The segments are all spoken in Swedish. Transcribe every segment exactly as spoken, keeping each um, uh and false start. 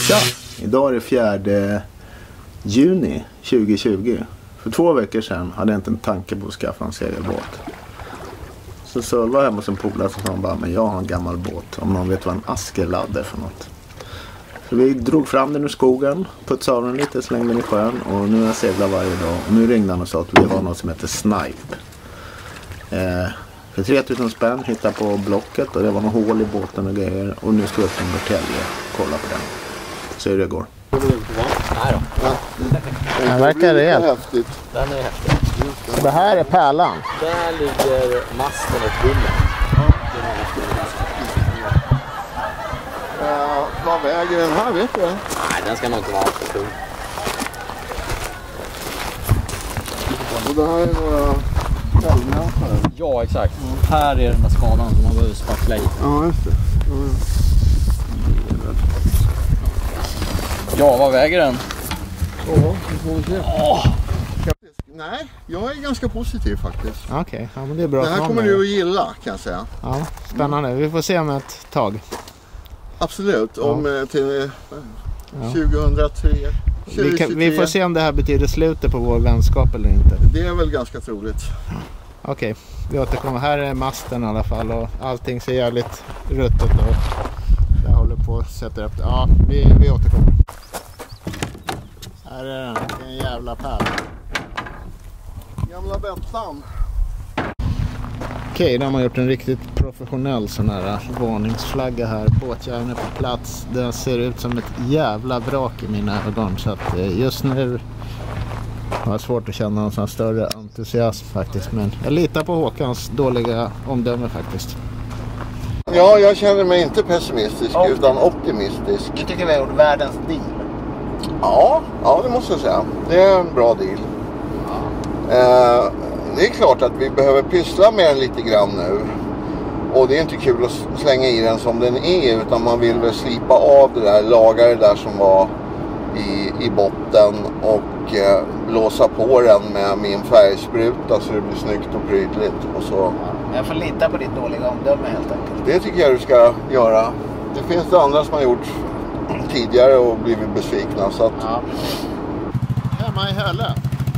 Tja! Idag är det fjärde juni tjugohundratjugo. För två veckor sedan hade jag inte en tanke på att skaffa en segelbåt. Så så var jag hemma hos en polare som sa bara, men jag har en gammal båt. Om någon vet vad en askerladd är för något. Så vi drog fram den ur skogen, putsade av den lite, slängde den i sjön. Och nu har jag seglat varje dag. Och nu ringde han och sa att vi har något som heter Snipe. Eh, för tre tusen spänn hittade på Blocket. Och det var några hål i båten och grejer. Och nu ska vi upp till Norrtälje och kolla på den. Så hur det går. Nej då. Ja. Den verkar rejält. Häftigt. Den är häftig. Det här är pärlan. Där ligger masten och bommen. Uh, vad väger den här, vet du? Nej, den ska nog inte vara för tung. Och det här är några fällmätare. Ja, exakt. Mm. Här är den där skadan som man behöver spackla i. Ja, just det. Mm. Ja, vad väger den? Ja, det får vi se. Åh! Nej, jag är ganska positiv faktiskt. Okej, okay. Ja, men det är bra. Det här kommer du att gilla, kan jag säga. Ja, spännande. Vi får se om ett tag. Absolut, om ja. till ja. tjugohundratre. Vi, kan, vi får se om det här betyder slutet på vår vänskap eller inte. Det är väl ganska troligt. Okej, okay. Vi återkommer. Här är masten i alla fall och allting ser jävligt ruttet och jag håller på att sätta upp det. Ja, vi, vi återkommer. Här är den, en jävla pärla. Gamla Bettan. Okej, de har gjort en riktigt professionell sån här varningsflagga här. Båtjäveln är på plats. Den ser ut som ett jävla vrak i mina ögon. Så att just nu har jag svårt att känna någon sån större entusiasm faktiskt. Men jag litar på Håkans dåliga omdöme faktiskt. Ja, jag känner mig inte pessimistisk oh. utan optimistisk. Jag tycker vi har gjort världens deal. Ja, ja, det måste jag säga. Det är en bra deal. Ja. Eh, det är klart att vi behöver pyssla med den lite grann nu. Och det är inte kul att slänga i den som den är, utan man vill väl slipa av det där, laga det där som var i, i botten och eh, blåsa på den med min färgspruta så det blir snyggt och prydligt. Och så. Jag får lita på ditt dåliga omdöme helt enkelt. Det tycker jag du ska göra. Det finns det andra som har gjort tidigare och blivit besvikna. Så att... Ja, precis. Hemma i Hölle.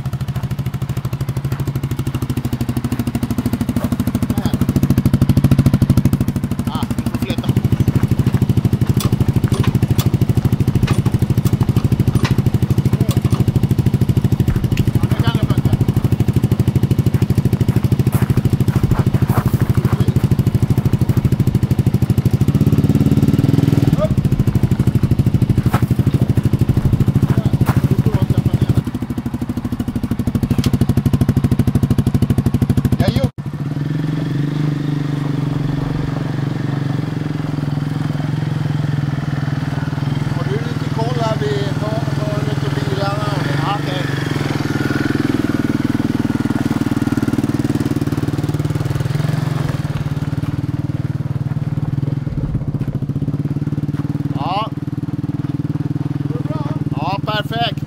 Perfekt.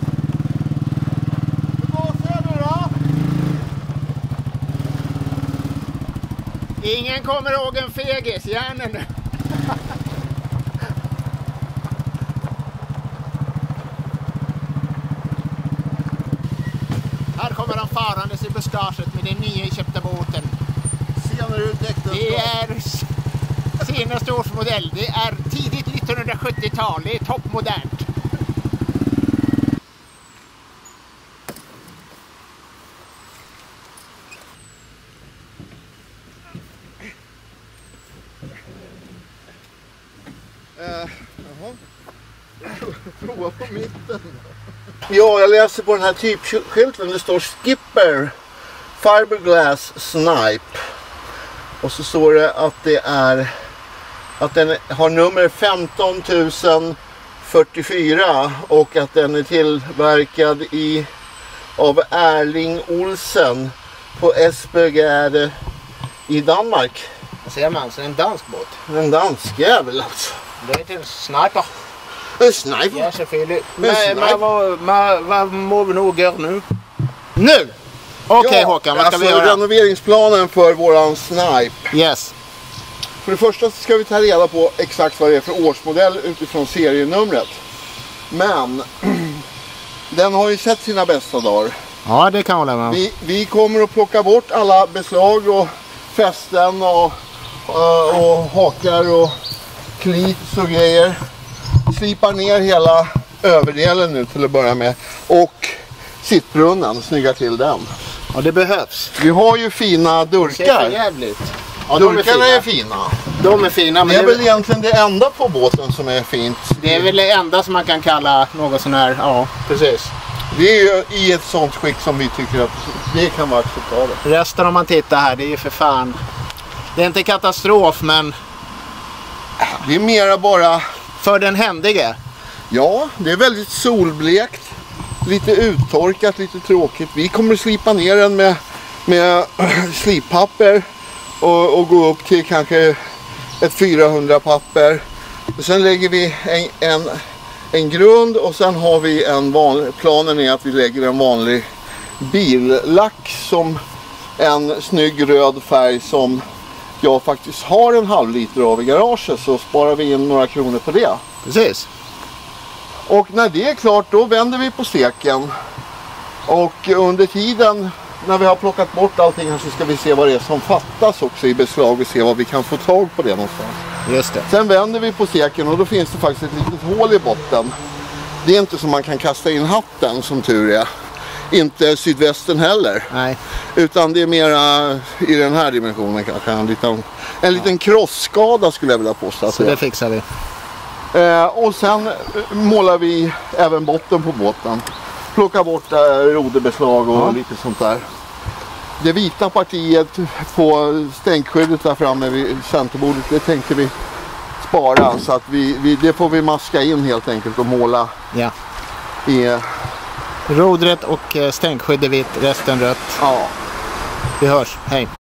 Vad ser du då? Ingen kommer ihåg en fegis, hjärnen nu. Här kommer han farandes i buskaget med den nyinköpta båten. Senare utvecklat. Det är senaste årsmodell. Det är tidigt nittonhundrasjuttiotal. Det är toppmodernt. Uh, jaha. Prova på mitten. Ja, jag läser på den här typskylten. Det står Skipper Fiberglass Snipe. Och så står det att det är att den har nummer femton tusen fyrtiofyra och att den är tillverkad i av Erling Olsen på Esbjerg i Danmark. Vad säger man? Så en dansk båt? En dansk jävel alltså. Det är till sniper. En sniper? Ja, selvfølgelig. Men, men vad, vad, vad må vi nog göra nu? Nu! Okej, okay, ja, Håkan, vad ska alltså vi göra? Renoveringsplanen för våran Snipe. Yes. För det första så ska vi ta reda på exakt vad det är för årsmodell utifrån serienumret. Men den har ju sett sina bästa dagar. Ja, det kan jag hålla med om. Vi, vi kommer att plocka bort alla beslag och fästen och, och, och hakar och klits och grejer. Slipar ner hela överdelen nu till att börja med. Och sittbrunnen, snygga till den. Ja, det behövs. Vi har ju fina Det är durkar. jävligt. Ja, Durkarna är fina. De är fina. Men Det är väl egentligen det enda på båten som är fint. det är väl det enda som man kan kalla något sån här. Ja, precis. Det är ju i ett sånt skick som vi tycker att det kan vara acceptabelt. Resten om man tittar här, det är ju för fan. Det är inte katastrof, men Det är mera bara, för den händige. ja, det är väldigt solblekt. Lite uttorkat, lite tråkigt. Vi kommer slipa ner den med, med slippapper och, och gå upp till kanske ett fyrahundra papper. Och sen lägger vi en, en, en grund och sen har vi en vanlig, planen är att vi lägger en vanlig billack som en snygg röd färg som jag faktiskt har en halv liter av i garaget, så sparar vi in några kronor på det. Precis. Och när det är klart då vänder vi på steken. Och under tiden när vi har plockat bort allting här så ska vi se vad det är som fattas också i beslag och se vad vi kan få tag på det någonstans. Just det. Sen vänder vi på steken och då finns det faktiskt ett litet hål i botten. Det är inte som man kan kasta in hatten som tur är. Inte sydvästen heller. Nej. Utan det är mera i den här dimensionen kanske. En liten, en liten krossskada skulle jag vilja påstå. Så det fixar vi. Eh, och sen målar vi även botten på båten. Plockar bort eh, roderbeslag och Ja. lite sånt där. Det vita partiet på stänkskyddet där framme vid centerbordet, det tänkte vi spara. Så att vi, vi, det får vi maska in helt enkelt och måla Ja. i... Rodret och stänkskydd är vitt, resten rött. Ja. Vi hörs. Hej.